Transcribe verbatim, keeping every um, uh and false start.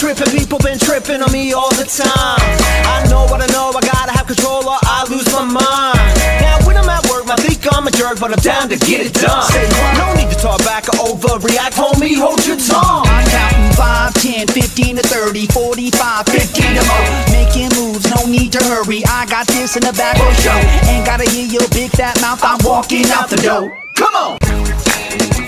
tripping, people been tripping on me all the time. I know what I know, I gotta have control or I lose my mind. Now when I'm at work, I think I'm a jerk, but I'm down to get it done. No need to talk back or overreact, homie, hold your tongue. I'm counting five, ten, fifteen to thirty, forty-five, fifty to more. Making moves, no need to hurry, I got this in the back for show. Ain't gotta hear your big fat mouth, I'm walking out the door. Come on!